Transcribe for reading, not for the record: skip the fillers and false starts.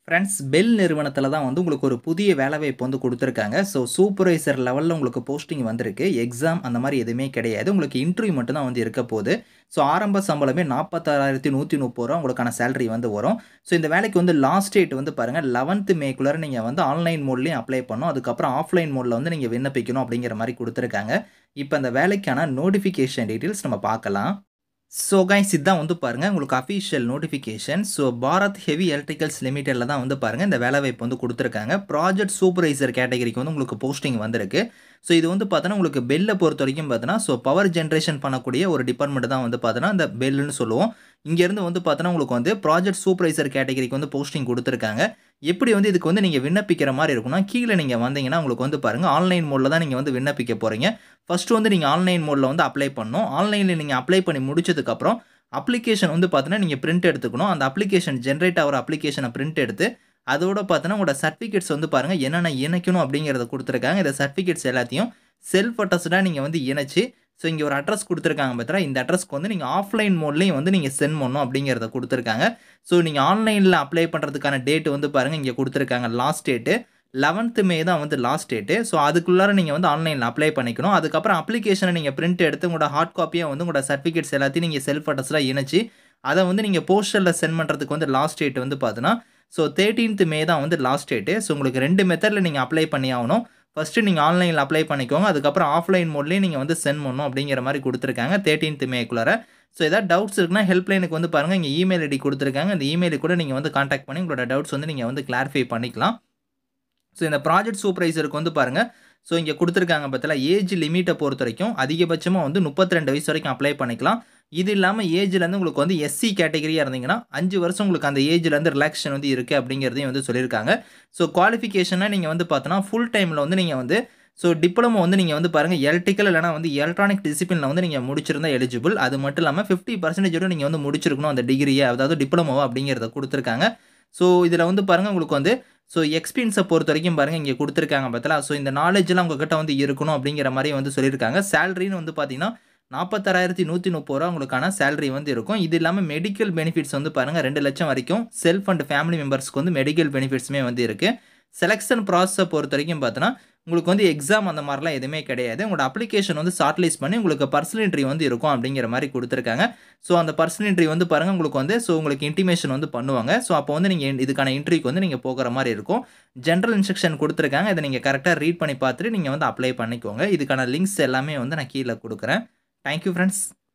Friends bell நிறுவனத்தில தான் வந்து உங்களுக்கு ஒரு புதிய வேலைவாய்ப்பு வந்து குடுத்துருக்காங்க. ஸோ சூப்பர்வைசர் லெவல்ல உங்களுக்கு போஸ்டிங் வந்திருக்கு. எக்ஸாம் அந்த மாரி எதுவுமே கிடையாது. உங்களுக்கு இன்டர்வியூ மட்டும் தான் வந்து இருக்க போது. ஸோ ஆரம்ப சம்பளமே ரூ. 46,130 உங்களுக்கான சேலரி வந்து வரும். ஸோ இந்த வேலைக்கு வந்து லாஸ்ட் டேட் வந்து பாருங்க 11த் மேக்குள்ளார நீங்க வந்து ஆன்லைன் மோட்லயும் அப்ளை பண்ணணும். அதுக்கப்புறம் ஆஃப்லைன் மோட்ல வந்து நீங்க விண்ணப்பிக்கணும் அப்படிங்கிற மாரி குடுத்துருக்காங்க. இப்ப அந்த வேலைக்கான நோட்டிஃபிகேஷன் டீட்டெயில்ஸ் நம்ம பார்க்கலாம். ஸோ கைஸ் இதான் வந்து பாருங்க உங்களுக்கு official notification. So Bharat heavy electricals லிமிடெட்ல தான் வந்து பாருங்க இந்த வேலைவாய்ப்பு வந்து குடுத்துருக்காங்க. ப்ராஜெக்ட் சூப்பர்வைசர் கேட்டகரிக்கு வந்து உங்களுக்கு போஸ்டிங் வந்திருக்கு. ஸோ இது வந்து பார்த்தோன்னா உங்களுக்கு பெல்ல பொறுத்தவரைக்கும் பார்த்தோன்னா, ஸோ பவர் ஜெனரேஷன் பண்ணக்கூடிய ஒரு டிபார்ட்மெண்ட் தான் வந்து பார்த்தோன்னா, இந்த பெல்லுன்னு சொல்லுவோம். இங்கேருந்து வந்து பார்த்தோன்னா, உங்களுக்கு வந்து ப்ராஜெக்ட் சூப்பர்வைசர் கேட்டகரிக்கு வந்து போஸ்டிங் குடுத்துருக்காங்க. எப்படி வந்து இதுக்கு வந்து நீங்க விண்ணப்பிக்கிற மாரி இருக்கும்னா, கீழ நீங்க வந்தீங்கன்னா, உங்களுக்கு வந்து பாருங்க ஆன்லைன் மோட்ல தான் நீங்க வந்து விண்ணப்பிக்க போறீங்க. ஃபர்ஸ்ட் வந்து நீங்க ஆன்லைன் மோட்ல வந்து அப்ளை பண்ணணும். ஆன்லைன்ல நீங்க அப்ளை பண்ணி முடிச்சதுக்கப்புறம், அப்ளிகேஷன் வந்து பார்த்தீங்கன்னா, நீங்க பிரிண்ட் எடுத்துக்கணும். அந்த அப்ளிகேஷன் ஜெனரேட் ஆகுற அப்ளிகேஷன பிரிண்ட் எடுத்து, அதோட பார்த்தீங்கன்னா, உங்களோட சர்டிஃபிகேட்ஸ் வந்து பாருங்க என்னென்ன இணைக்கணும் அப்படிங்கிறத குடுத்துருக்காங்க. இந்த சர்டிஃபிகேட்ஸ் எல்லாத்தையும் செல்ஃப் அட்டஸ்டடா நீங்க வந்து இணைச்சு, ஸோ இங்க ஒரு அட்ரஸ் குடுத்துருக்காங்க பார்த்தீங்களா, இந்த அட்ரஸ்க்கு வந்து நீங்க ஆஃப்லைன் மோட்லயும் வந்து நீங்க சென்ட் பண்ணணும் அப்படிங்கிறத குடுத்துருக்காங்க. ஸோ நீங்க ஆன்லைன்ல அப்ளை பண்றதுக்கான டேட் வந்து பாருங்க இங்க குடுத்துருக்காங்க. லாஸ்ட் டேட்டு 11த் மே தான் வந்து லாஸ்ட் டேட்டு. ஸோ அதுக்குள்ளார நீங்க வந்து ஆன்லைன்ல அப்ளை பண்ணிக்கணும். அதுக்கப்புறம் அப்ளிகேஷன நீங்க பிரிண்ட் எடுத்து உங்களோட ஹார்ட் காப்பியா வந்து உங்களோட சர்டிஃபிகேட்ஸ் எல்லாத்தையும் நீங்க செல்ஃப் அட்டஸ்டடா இணைச்சு, அத வந்து நீங்க போஸ்டல்ல சென்ட் பண்றதுக்கு வந்து லாஸ்ட் டேட் வந்து பார்த்தீங்கன்னா, ஸோ 13த் மே தான் வந்து லாஸ்ட் டேட்டு. ஸோ உங்களுக்கு 2 மெத்தட்ல நீங்க அப்ளை பண்ணி ஆவணும். ஃபர்ஸ்ட்டு நீங்க ஆன்லைன்ல அப்ளை பண்ணிக்கோங்க. அதுக்கப்புறம் ஆஃப்லைன் மோட்லயும் நீங்க வந்து சென்ட் பண்ணணும் அப்படிங்கிற மாரி குடுத்துருக்காங்க 13த் மேக்குள்ளார. ஸோ ஏதாவது டவுட்ஸ் இருக்குன்னா ஹெல்ப்லைனுக்கு வந்து பாருங்க இங்க இமெயில் ஐடி குடுத்துருக்காங்க. அந்த இமெயிலுக்கு கூட நீங்க வந்து கான்டாக்ட் பண்ணி உங்களோட டவுட்ஸ் வந்து நீங்க வந்து கிளாரிஃபை பண்ணிக்கலாம். ஸோ இந்த ப்ராஜெக்ட் சூப்பர்வைசருக்கு வந்து பாருங்க, ஸோ இங்க குடுத்துருக்காங்க பார்த்தீங்களா, ஏஜ் லிமிட்ட பொறுத்தவரைக்கும் அதிகபட்சமா வந்து 32 வயசு வரைக்கும் அப்ளை பண்ணிக்கலாம். இது இல்லாம ஏஜ்லேருந்து உங்களுக்கு வந்து எஸ்சி கேட்டகரியா இருந்தீங்கன்னா, 5 வருஷம் உங்களுக்கு அந்த ஏஜ்லேருந்து ரிலாக்சேஷன் வந்து இருக்கு அப்படிங்கிறதையும் வந்து சொல்லியிருக்காங்க. ஸோ குவாலிஃபிகேஷனா நீங்க வந்து பார்த்தோன்னா, ஃபுல் டைம்ல வந்து நீங்க வந்து ஸோ டிப்ளமோ வந்து நீங்க வந்து பாருங்க எலக்ட்ரிக்கல் இல்லன்னா வந்து எலக்ட்ரானிக் டிசிப்ளின்ல வந்து நீங்க முடிச்சிருந்தா எலிஜிபிள். அது மட்டும் இல்லாம 50% ஓட நீங்க வந்து முடிச்சிருக்கணும் அந்த டிகிரிய, அதாவது டிப்ளமோவா அப்படிங்கிறத குடுத்துருக்காங்க. ஸோ இதுல வந்து பாருங்க உங்களுக்கு வந்து ஸோ எக்ஸ்பீரியன்ஸ பொறுத்தவரைக்கும் பாருங்க இங்க குடுத்துருக்காங்க பார்த்தீங்களா, ஸோ இந்த நாலேட்ஜ்லாம் உங்ககிட்ட வந்து இருக்கணும் அப்படிங்கிற மாரி வந்து சொல்லியிருக்காங்க. சேலரின்னு வந்து பார்த்தீங்கன்னா, ரூ. 46,130 உங்களுக்கான சேலரி வந்து இருக்கும். இது இல்லாம மெடிக்கல் பெனிஃபிட்ஸ் வந்து பாருங்க 2,00,000 வரைக்கும் செல்ஃப் அண்ட் ஃபேமிலி மெம்பர்ஸ்க்கு வந்து மெடிக்கல் பெனிஃபிட்ஸுமே வந்து இருக்கு. செலக்ஷன் ப்ராசஸ பொறுத்தவரைக்கும் பார்த்தோன்னா, உங்களுக்கு வந்து எக்ஸாம் அந்த மாரிலாம் எதுவுமே கிடையாது. உங்களோட அப்ளிகேஷன் வந்து ஷார்ட்லிஸ்ட் பண்ணி உங்களுக்கு பர்சனல் இன்டர்வியூ வந்து இருக்கும் அப்படிங்கிற மாரி குடுத்துருக்காங்க. ஸோ அந்த பர்சனல் இன்டர்வியூ வந்து பாருங்க உங்களுக்கு வந்து ஸோ உங்களுக்கு இன்டிமேஷன் வந்து பண்ணுவாங்க. ஸோ அப்போ வந்து நீங்க இதுக்கான இன்டர்வியூக்கு வந்து நீங்க போகுற மாரி இருக்கும். ஜெனரல் இன்ஸ்ட்ரக்ஷன் குடுத்துருக்காங்க. இத நீங்க கரெக்ட்டா ரீட் பண்ணி பார்த்துட்டு நீங்க வந்து அப்ளை பண்ணிக்கோங்க. இதுக்கான லிங்க்ஸ் எல்லாமே வந்து நான் கீழ குடுக்குறேன். Thank you friends.